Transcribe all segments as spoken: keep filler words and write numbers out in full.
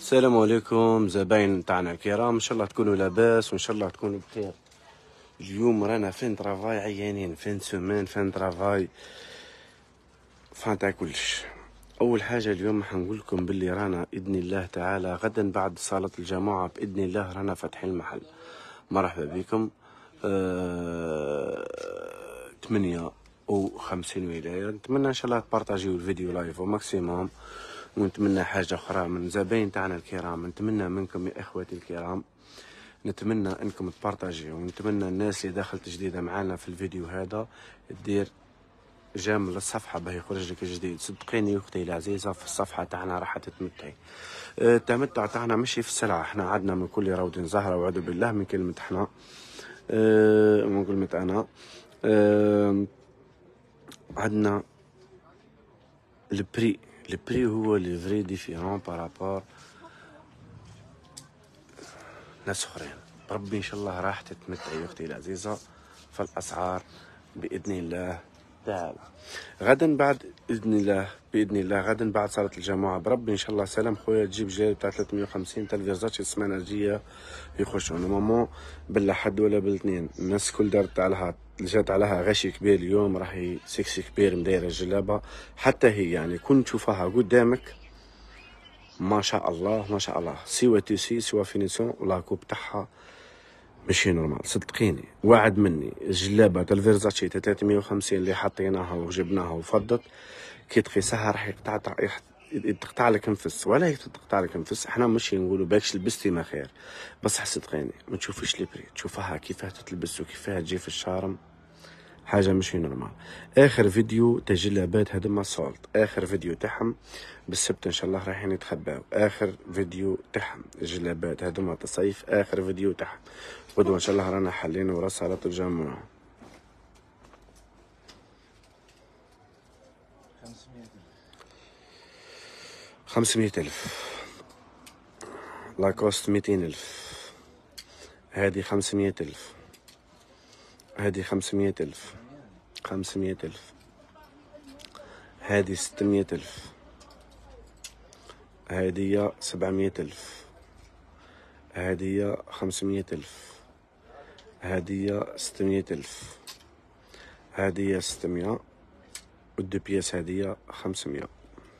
السلام عليكم زباين تاعنا الكرام، ان شاء الله تكونوا لاباس وان شاء الله تكونوا بخير. اليوم رانا فين ترافاي عيانين، فين سومان، فين ترافاي، فين تاع كلش. اول حاجه اليوم حنقول لكم باللي رانا باذن الله تعالى غدا بعد صلاه الجماعه باذن الله رانا فاتحين المحل. مرحبا بكم. أه... ثمانية وخمسين ولايه. نتمنى ان شاء الله تبارطاجيو الفيديو لايف وماكسيموم، ونتمنى حاجه اخرى من زباين تاعنا الكرام، نتمنى منكم يا اخواتي الكرام، نتمنى انكم تبارطاجيو، ونتمنى الناس اللي دخلت جديده معنا في الفيديو هذا دير جام للصفحه باه يخرج لك جديد. صدقيني اختي العزيزه في الصفحه تاعنا راح تتمتعي. أه التمتع تاعنا ماشي في السلعه، احنا عندنا من كل روض زهره، وعوذ بالله من كلمه احنا أه من كلمه انا. أه عندنا البري البري هو لي فري ديفيرون بارابور ناس اخرين. ربي ان شاء الله راح تتمتعي اختي العزيزه في الاسعار باذن الله تعالى. غدا بعد باذن الله باذن الله غدا بعد صلاه الجماعه بربي ان شاء الله سلام خويا تجيب جاي تاع ثلاثمية وخمسين تاع الفيرزاتشي السمانه الجايه يخشوا نورمالمون بالاحد ولا بالاثنين. الناس كل دارت عليها جات عليها غشي كبير اليوم، راهي سكسي كبير مدايره الجلابه حتى هي، يعني كنت تشوفها قدامك ما شاء الله ما شاء الله، سوا تيسي سوا فينيسيون لاكوب تاعها ماشي نورمال. صدقيني وعد مني الجلابه تاع الفيرزاتشي تاع ثلاثمية وخمسين اللي حطيناها وجبناها وفضت كي تقيسها راح يقطع تقطع لك نفس، ولا تقطع لك نفس. احنا ماشي نقولوا باكش لبستي ما خير، بصح صدقيني ما تشوفيش لي بري، تشوفها كيفاه تتلبس وكيفاه تجي في الشارم، حاجه ماشي نورمال. اخر فيديو تاع جلابات هذوما سولت، اخر فيديو تاعهم بالسبت ان شاء الله رايحين يتخباو. اخر فيديو تاعهم الجلابات هذوما تاع الصيف، اخر فيديو تاعهم. غدوه ان شاء الله رانا حالين ورا صلاه الجمعه. خمسمية ألف لاكوست، ميتين ألف، هذه خمسمية ألف، هذه خمسمية ألف، خمسمية ألف، هذه ستمية ألف، هذه سبعمية ألف، هذه خمسمية ألف، هذه ستمية ألف، هذه ستمية، والدو بياس هذه خمسمية.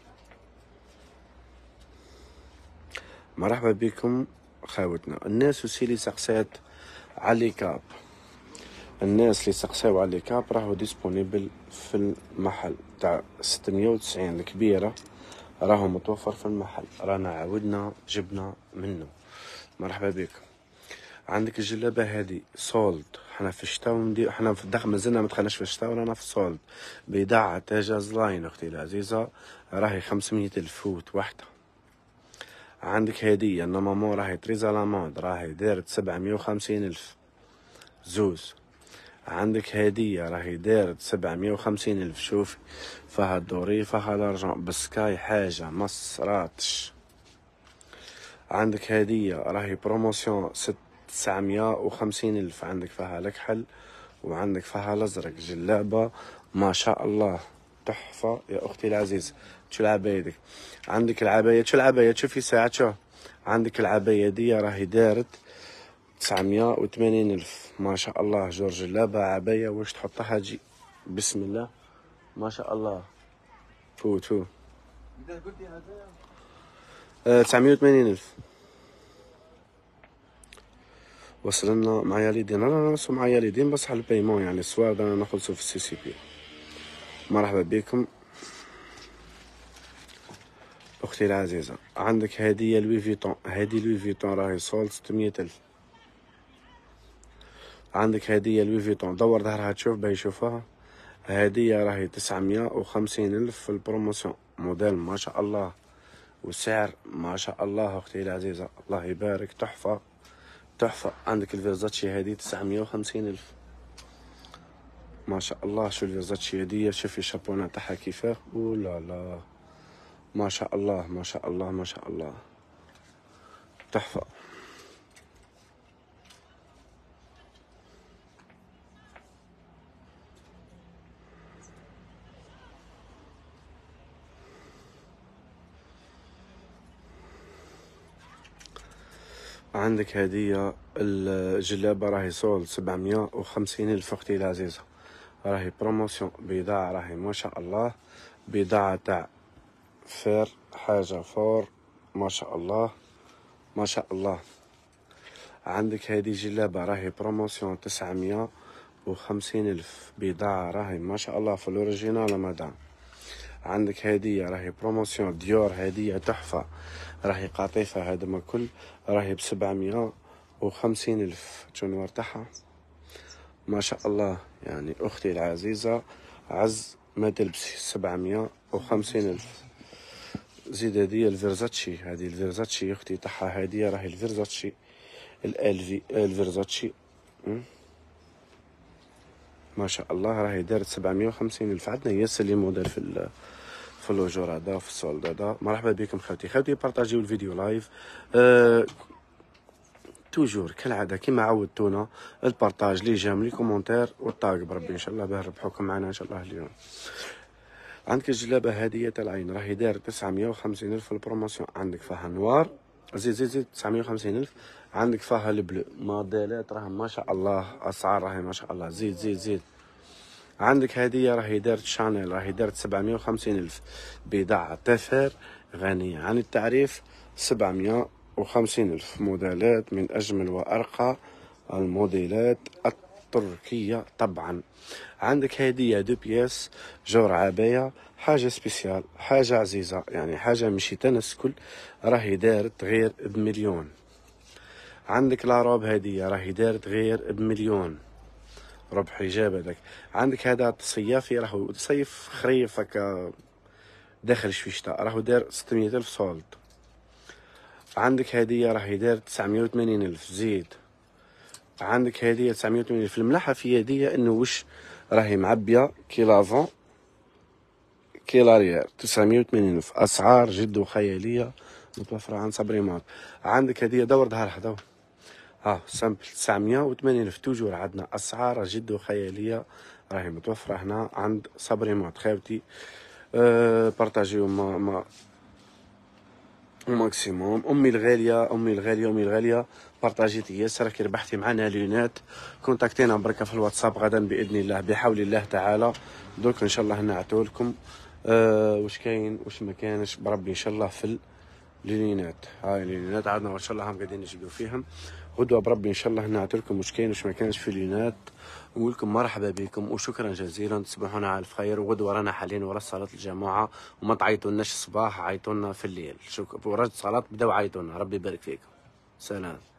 مرحبا بكم خاوتنا. الناس وسي اللي سقسات على لي كاب، الناس اللي سقساو على لي كاب راهو ديسپونيبل في المحل تاع ستمية وتسعين الكبيرة، راهو متوفر في المحل، رانا عاودنا جبنا منه. مرحبا بكم. عندك الجلابة هذه سولد، حنا في الشتاء وندير، حنا في الدخل مازلنا ما دخلناش في الشتاء ورانا في السولد. بضاعة تاجاز لاين اختي العزيزة راهي خمسمية ألف فوت وحدة. عندك هدية نورمالمون راهي تريزا لاموند راهي دارت سبعمية وخمسين ألف زوز. عندك هدية راهي دارت سبعمية وخمسين ألف. شوفي فيها الدوري فيها لارجون بسكاي، حاجة مصراتش. عندك هدية راهي بروموسيون ست تسعمية وخمسين ألف، عندك فيها الكحل وعندك فيها الأزرق. جلابة ما شاء الله تحفة يا أختي العزيزة. شو العباية ديك؟ عندك العباية، شو العباية؟ شوفي ساعة شو عندك العباية دي راهي دارت تسعمية وثمانين ألف. ما شاء الله جور جلابة عباية واش تحطها جي بسم الله ما شاء الله. فوت فوت آه تسعمية وثمانين ألف. وصلنا معايا ليدين، انا نصو معايا ليدين بصح البايمون يعني السوار انا نخلصو في السي سي بي. مرحبا بكم اختي العزيزه. عندك هديه لوي فيتون، هذه لوي فيتون راهي سولد ستمية ألف. عندك هديه لوي فيتون دور ظهرها تشوف باهي يشوفها، هديه راهي تسعمية وخمسين ألف في البروموسيون. موديل ما شاء الله والسعر ما شاء الله اختي العزيزه الله يبارك، تحفه تحفه. عندك الفيرزاتشي هذه تسعمية وخمسين ألف ما شاء الله. شو الفيرزاتشي هذه؟ شوفي الشابونه تاعها كيفاه، اولا لا ما شاء الله ما شاء الله ما شاء الله تحفه. عندك هدية الجلابة راهي سول سبعمية وخمسين الف اختي العزيزة، راهي بروموسيون، بضاعة راهي ما شاء الله، بضاعة تاع فير، حاجة فور ما شاء الله ما شاء الله. عندك هذه جلابة راهي بروموسيون تسعمية وخمسين الف، بضاعة راهي ما شاء الله في الأوريجينال مدام. عندك هدية راهي بروموسيون ديور، هدية تحفة راهي قاطفة هذا كل، راهي بسبعمية وخمسين الف تشونور تاعها ما شاء الله. يعني أختي العزيزة عز ما تلبسي سبعمية وخمسين الف. زيد هدية الفيرزاتشي، هذه الفيرزاتشي أختي تاعها هدية راهي الفيرزاتشي الالفي الفيرزاتشي ما شاء الله، راهي دارت سبعمية وخمسين الف. عندنا ياسر لي موديل في ال في اللوجور هذا في السولد هذا. مرحبا بكم خوتي، خوتي بارطاجيو الفيديو لايف أه... توجور كالعاده كيما عودتونا، البارطاج لي جام لي كومونتير والطاق بربي ان شاء الله باه ربحوكم معنا ان شاء الله اليوم. عندك الجلابه هديه العين راهي دار تسعمية وخمسين الف في البروموسيون، عندك فيها نوار زيد زيد زيد تسعمية وخمسين الف، عندك فيها البلو موديلات راهم ما شاء الله، اسعار راهي ما شاء الله، زيد زيد زيد. عندك هدية راهي دارت شانيل راهي دارت سبعمية وخمسين الف، بضاعة تفر غنية عن التعريف، سبعمية وخمسين الف. موديلات من أجمل وأرقى الموديلات التركية طبعا. عندك هدية دو بياس جور عباية، حاجة سبيسيال، حاجة عزيزة، يعني حاجة مشي تنس كل، راهي دارت غير بمليون. عندك لاروب هدية راهي دارت غير بمليون، ربح إجاب هذاك. عندك هذا الصيافي راهو صيف خريف هكا داخل شوي شتاء، راهو دار ستمية ألف سولد. عندك هدية راهي دار تسعمية وثمانين ألف زيد. عندك هدية تسعمية وثمانين ألف. الملاحة في هدية إنه وش راهي معبية كي لافون كي لاريير، تسعمية وثمانين ألف، أسعار جد خيالية متوفرة عند صبري مات. عندك هدية دور ظهر لحظة ها سامبل تسعمية وثمانين ألف، توجور عندنا أسعار جد خيالية راهي متوفرة هنا عند صبري مات. خاوتي أه بارطاجيو ما ما ماكسيموم. امي الغاليه امي الغاليه امي الغاليه بارطاجيتي ياسر، راكي ربحتي معنا لونات، كونتاكتينا بركه في الواتساب غدا باذن الله بحول الله تعالى. دوك ان شاء الله نعطيو لكم أه واش كاين واش ما كانش بربي ان شاء الله في اللينات. هاي اللينات عندنا ان شاء الله هم قاعدين نجيبو فيهم غدوه بربي ان شاء الله نعطيو لكم واش كاين واش ما كانش في اللينات. نقول لكم مرحبا بكم وشكرا جزيلا، تصبحون على الخير. وغدوه رانا حاليا ورا صلاه الجماعه، وما تعيطولناش الصباح، عيطولنا في الليل. شكرا ورا الصلاه بداو عيطولنا، ربي يبارك فيكم، سلام.